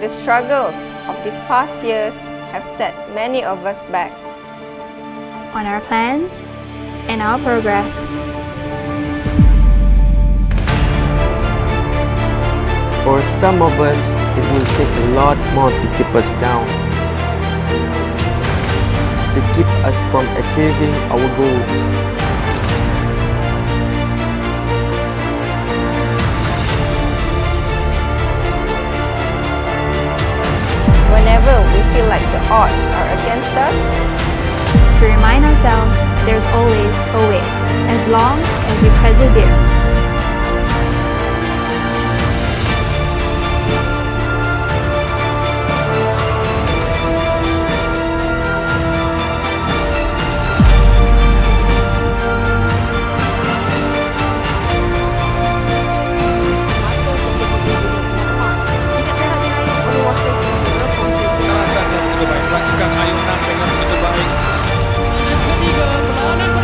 the struggles of these past years have set many of us back on our plans and our progress. For some of us, it will take a lot more to keep us down, to keep us from achieving our goals. Whenever we feel like the odds are against us, to remind ourselves there's always a way, as long as we persevere. Lakukan ayunan dengan begitu baik. Ketiga, perlawanan